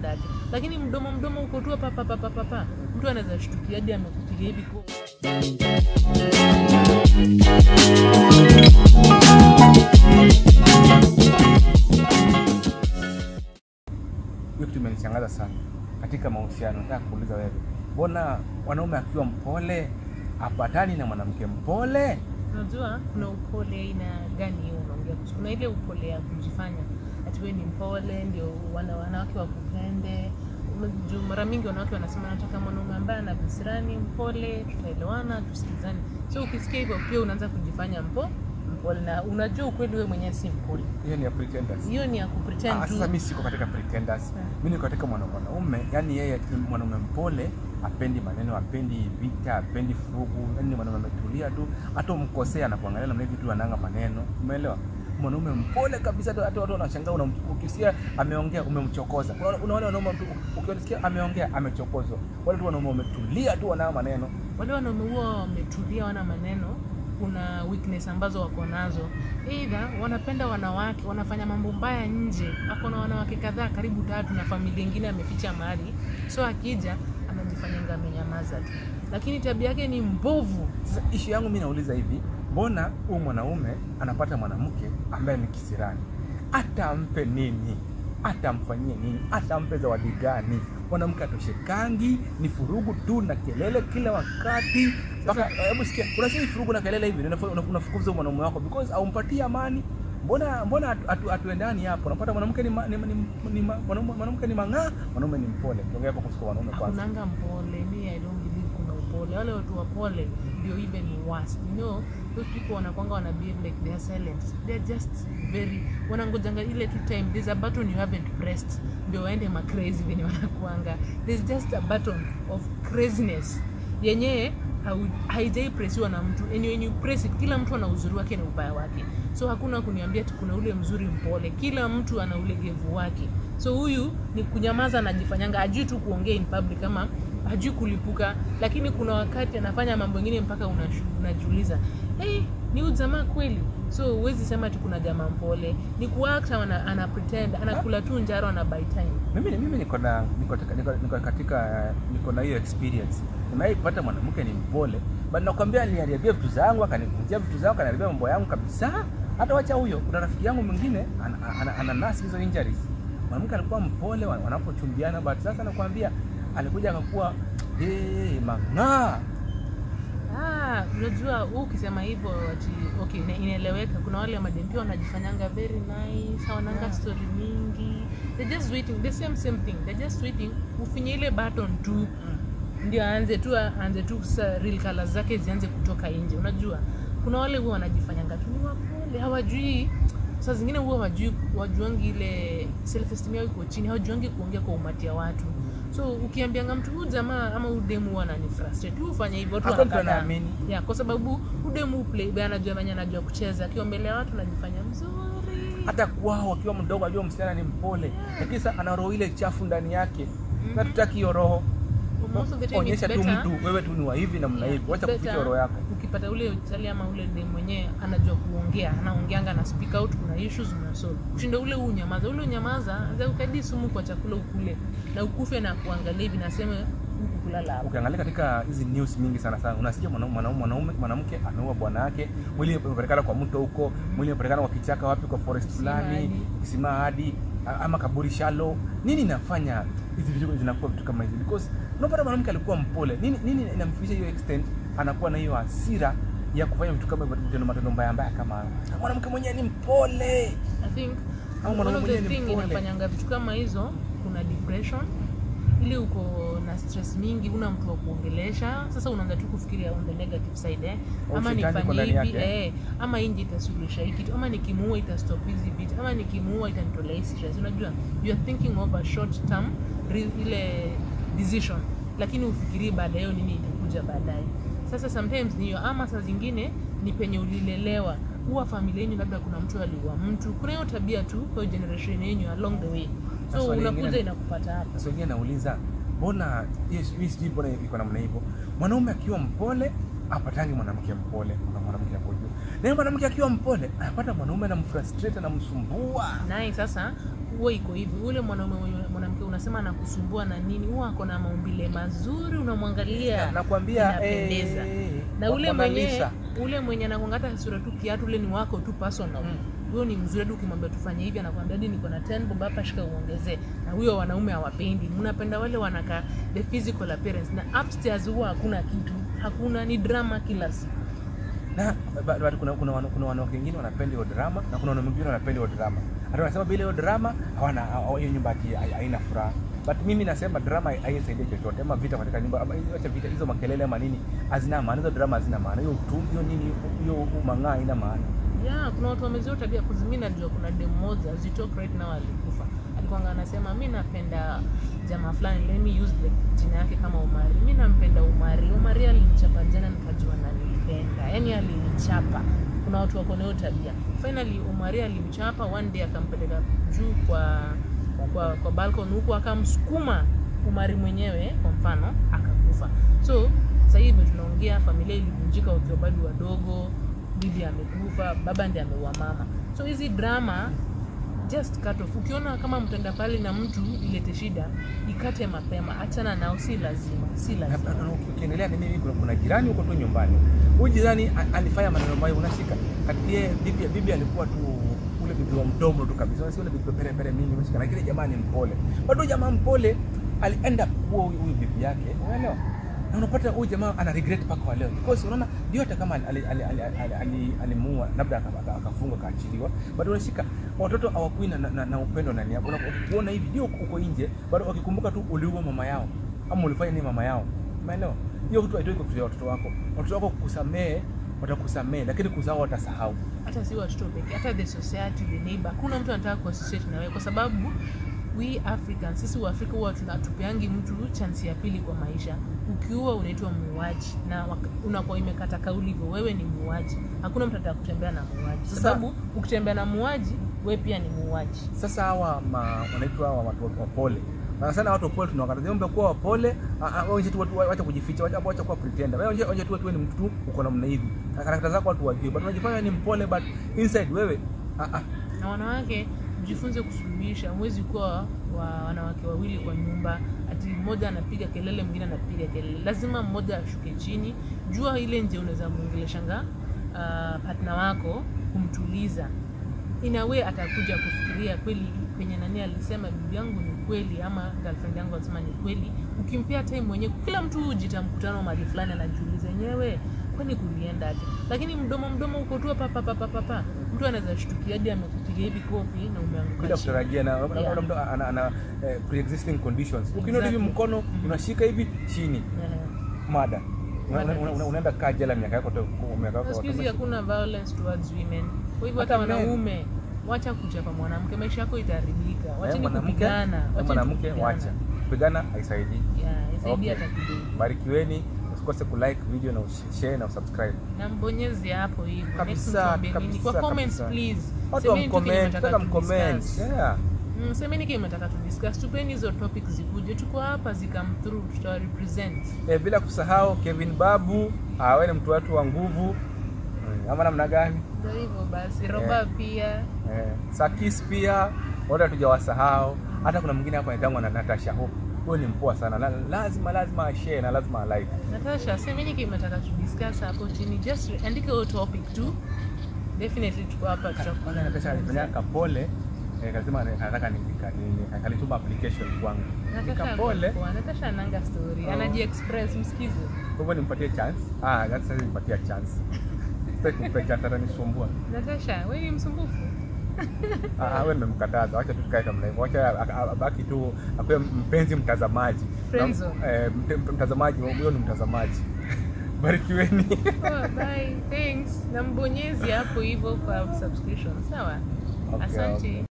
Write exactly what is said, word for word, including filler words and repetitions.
aje. Lakini mdomo mdomo uko tu papa papa papa. Mtu anaweza shtukia hadi amekupigia hivi kwa. Hiyo kitu imenishangaza sana katika mahusiano. Nataka kuuliza wewe, mbona wanaume akiwa mpole apatani na mwanamke mpole? Unajua kuna upole aina gani hiyo unaongea? Kuna ile upole ya kujifanya ati wewe ni mpole ndio wana wanawake wakupende. Unajua mara mingi wanawake wanasema nataka mwanaume ambaye ana visirani, mpole, tutaelewana, tusikizane. So ukisikia hivyo pia unaanza kujifanya mpo mpole na unajua ukweli wewe mwenyewe si mpole. Hiyo ni ya pretenders. Hiyo ni ya kupretend tu. Sasa mimi siko katika pretenders. Mimi niko katika mwanaume, yani yeye mwanaume mpole, apendi maneno, apendi vita, apendi furugu, yani mwanaume ametulia tu, hata umkosea na kuangalia namna hivi tu ananga maneno. Umeelewa? Mwanaume mpole kabisa, hata watu wanashangaa unamkisia ameongea umemchokoza. Unaona wanaume tu ukisikia ameongea amechokozwa. Wale tu wanaume wametulia tu wananga maneno. Wale wanaume huwa wametulia wana maneno. Kuna weakness ambazo wako nazo. Either wanapenda wanawake, wanafanya mambo mbaya nje. Wako na wanawake kadhaa karibu tatu na familia nyingine ameficha mahali. So akija anajifanyanga amenyamaza tu. Lakini tabia yake ni mbovu. Sasa issue yangu mimi nauliza hivi, mbona huyu mwanaume anapata mwanamke ambaye ni kisirani? Hata ampe nini? Hata amfanyie nini? Hata ampe zawadi gani? Mwanamke atoshekangi, ni furugu tu na kelele kila wakati. Mpaka hebu sikia, unasema furugu na kelele hivi unafukuza mwanaume wako because haumpatii amani. Mbona mbona atuendani hapo? Unapata mwanamke ni ni mwanamke ni mang'aa, mwanaume ni mpole. Tuongea hapo kuhusu wanaume kwanza. Kunanga mpole, mimi I don't believe kuna upole. Wale watu wapole ndio even worse. You know, those people wanakuanga wana behave like they are silent. They are just very wanangojanga ile two time there's a button you haven't pressed ndio waende ma crazy venye wanakuanga. There's just a button of craziness yenyewe haijai pressiwa na mtu. And when you press it, kila mtu ana uzuri wake na ubaya wake. So hakuna kuniambia ati kuna ule mzuri mpole. Kila mtu ana ulegevu wake. So huyu ni kunyamaza anajifanyanga, hajui tu kuongea in public kama hajui kulipuka, lakini kuna wakati anafanya mambo mengine mpaka unajiuliza, "Eh, ni huyu jamaa kweli?" So huwezi sema ati kuna jamaa mpole. Ni kuact ana, ana pretend, anakula tu njaro ana buy time. Mimi mimi niko na niko niko, niko katika niko na hiyo experience. Nimeipata mwanamke ni mpole, but nakwambia niharibia vitu zangu, akanivunjia vitu zangu, akanharibia mambo yangu kabisa. Hata wacha huyo, kuna rafiki yangu mwingine ana, ana, ana nasi hizo injuries. Mwanamke alikuwa mpole wanapochumbiana, but sasa nakwambia alikuja akakuwa eh mang'aa. Ah, unajua ukisema hivyo ati okay inaeleweka. Kuna wale madempio wanajifanyanga very nice, hawananga yeah. story mingi. They just waiting the same same thing. They just waiting ufinye ile button tu. Mm. Ndio aanze tu aanze tu real colors zake zianze kutoka nje. Unajua kuna wale huwa wanajifanyanga tu ni wapole, hawajui saa zingine huwa hawajui wajuangi ile self esteem yao iko chini, hawajuangi kuongea kwa umati ya watu. So ukiambianga mtu huyu jamaa ama udemu wana ni frustrate, ufanye hivyo watu wanakataa. Yeah, kwa sababu udemu play bana anajua manya anajua kucheza, akiwa mbele ya watu anajifanya mzuri. Hata kwao akiwa mdogo ajua msichana ni mpole, yeah. Lakini sasa ana roho ile chafu ndani yake. Mm-hmm. Na tutaki hiyo roho. Onyesha tu mtu wewe tu ni wa hivi na mna hivi. Acha kuficha roho yako. Ukipata ule utali ama ule ndiye mwenyewe anajua kuongea, anaongeanga na speak out, kuna issues una solve. Kushinda ule unyamaza, ule unyamaza, anza ukadi sumu kwa chakula ukule na ukufe na kuangalia hivi nasema huku kulala hapo. Ukiangalia katika hizi news mingi sana sana unasikia mwanaume mwanaume mwanamke ameua bwana yake, mwili umepelekana kwa mto huko, mwili umepelekana kwa kichaka wapi kwa forest fulani, kisima hadi ama kaburi shalo. Nini inafanya hizi vitu zinakuwa vitu kama hizi? Because unapata mwanamke alikuwa mpole. Nini nini inamfikisha hiyo extent anakuwa na hiyo hasira ya kufanya vitu kama vitendo matendo mbaya mbaya kama mwanamke mwenyewe ni mpole? I think au mwanamke mwenyewe ni mpole inafanyanga vitu kama hizo. Kuna depression ile uko na stress mingi, una mtu wa kuongelesha, sasa unaanza tu kufikiria on the negative side eh ama nifanye hivi eh ama inji itasuluhisha hiki, ama nikimuua itastop hizi vitu, ama nikimuua itanitolea stress. Unajua you are thinking of a short term ile decision, lakini ufikirie baadaye nini itakuja baadaye. Sasa sometimes niyo ama saa zingine ni penye ulilelewa, huwa familia yenu labda kuna mtu aliua mtu, kuna hiyo tabia tu kwa generation yenu along the way. So unakuja inakupata hapo. Sasa wengine nauliza, mbona yes we see mbona iko namna hivyo? Mwanaume akiwa mpole apatangi mwanamke mpole, kuna mwanamke hapo juu. Na mwanamke akiwa mpole anapata mwanaume na mfrustrate na msumbua. Naye sasa huwa iko hivi. Ule mwanaume mwanamke unasema anakusumbua na nini, huwa ako na maumbile mazuri, unamwangalia nakwambia inapendeza. eh, Na ule mwenye ule mwenye anakuangata sura tu kiatu, ule ni wako tu personal. Huyo ni mzuri hadi ukimwambia tufanye hivi anakuambia hadi niko na ten bob hapa, shika uongezee. Na huyo wanaume hawapendi. Mnapenda wale wanaka the physical appearance, na upstairs huwa hakuna kitu. Hakuna, ni drama kila siku. Na but kuna kuna kuna wanawake wengine wanapenda hiyo drama na kuna wanawake wengine wanapenda hiyo drama. Hata wanasema bila hiyo drama hawana hiyo nyumba haina furaha. But mimi nasema drama haisaidia chochote. Ama vita katika nyumba, ama acha vita hizo makelele ama nini hazina maana. Hizo drama hazina maana. Hiyo tu hiyo nini hiyo mang'aa ina maana. Yeah, kuna watu wamezoea tabia kuzimina. Najua kuna dem moja zitok right now alikufa. Alikuwa anasema mimi napenda jamaa fulani, let me use the jina yake kama Umari. Mimi nampenda Umari. Umari alinichapa jana nikajua nanipenda. Yaani alinichapa. Kuna watu wako na tabia. Finally Umari alimchapa, one day akampeleka juu kwa kwa kwa balcony huko akamsukuma Umari mwenyewe kwa mfano akakufa. So sasa hivi tunaongea familia ilivunjika wakiwa bado wadogo, bibi amekufa, baba ndiye ameua mama. So hizi drama just cut off. Ukiona kama mtenda pale na mtu ilete shida, ikate mapema, achana nao, si lazima, si lazima. Ukiendelea ni nini, kuna, kuna jirani huko tu nyumbani. Huyu jirani alifanya maneno ambayo unashika. Kati yeye bibi bibi alikuwa tu ule bibi wa mdomo tu kabisa. Sio ule bibi pere pere mimi unashika. Na kile jamaa ni mpole. Bado jamaa mpole alienda kuwa huyu bibi yake. Unaelewa? Na unapata huyu jamaa ana regret paka wa leo. Because unaona ndio hata kama alimuua labda akafungwa kaachiliwa, bado unashika watoto hawakui na, na, na upendo ndani yako. Unapokuona hivi ndio uko nje, bado wakikumbuka tu uliua mama yao ama ulifanya nini mama yao. Umeelewa? Hiyo kitu haitoi kufikia watoto wako. Watoto wako kukusamee, watakusamee, lakini kuzao watasahau. Hata si watoto pekee, hata the society, the neighbor. Kuna mtu anataka kuassociate na wewe kwa sababu we Africans, sisi wa Afrika huwa tunatupeangi mtu chance ya pili kwa maisha. Ukiua unaitwa muuaji na unakuwa imekata kauli hivyo, wewe ni muuaji. Hakuna mtu anataka kutembea na muuaji. Sababu ukitembea na muuaji, wewe pia ni muuaji. Sasa hawa wanaitwa hawa watu wa pole. Na sana watu wa pole tunawakataza ombe kuwa wapole, waje tu watu wacha kujificha, wacha wacha kuwa pretender. Wewe waje tu wewe ni mtu tu uko namna hivi. Karakta zako watu wajue, but unajifanya ni mpole but inside wewe a a. Na wanawake mjifunze kusuluhisha. Huwezi kuwa wa wanawake wawili kwa nyumba ati mmoja anapiga kelele mwingine anapiga kelele. Lazima mmoja ashuke chini. Jua ile nje unaweza muongeleshanga uh, partner wako kumtuliza. In a way atakuja kufikiria kweli kwenye nani alisema bibi yangu ni kweli ama girlfriend yangu alisema ni kweli. Ukimpea time mwenyewe, kila mtu hujita mkutano mahali fulani anajiuliza yenyewe kwani kulienda aje. Lakini mdomo mdomo uko tu papa papa papa. Mtu anaweza shtukia hadi amekupiga hivi kofi na umeanguka bila kutarajia, na labda mtu ana ana pre existing conditions. Ukiona hivi mkono unashika hivi chini. Mada. Unaenda kaa jela miaka yako tu miaka yako. Siku hakuna violence towards women. Kwa hivyo hata wanaume wacha kuchapa mwanamke, maisha yako itaharibika. Wacha ni kupigana, wacha mwanamke wacha. Kupigana haisaidii. Yeah, haisaidii hata kidogo. Barikiweni, usikose ku like video na share na subscribe. Na mbonyeze hapo hivyo. Kabisa, kwa comments please. Semeni comment, taka comment. Yeah. Mm, semeni kile mnataka tu discuss. Tupeni hizo topics zikuje. Tuko hapa zikam through, tuta represent. Eh, bila kusahau Kevin Babu, awe ni mtu watu wa nguvu. Ama namna gani? Ndio hivyo basi. Roba yeah. Pia. Eh, Sakis pia, wote hatujawasahau. Hata kuna mwingine hapa anaitwa na Natasha Hope. Huyo ni mpoa sana. Na lazima lazima share na lazima like. Natasha, semeni kile mnataka tu discuss hapo chini. Just andika hiyo topic tu. Definitely tuko hapa tutakuwa. Natasha alifanya kapole. Eh, kasema anataka nipika nini? Akalituma application kwangu. Kapole. Natasha ananga story. Oh. Anaji express, msikize. Kwa hivyo nimpatie chance. Ah, sasa nimpatie chance. Sitaki hata nisumbua. Natasha, wewe ni msumbufu. Ah, wewe mmemkataza. Acha tu tukae kama hivyo. Acha abaki tu akwe mpenzi mtazamaji. Eh, mtazamaji, huyo ni mtazamaji. Barikiweni. Oh, bye. Thanks. Na mbonyezi hapo hivyo kwa subscription. Sawa? Okay, asante. Okay.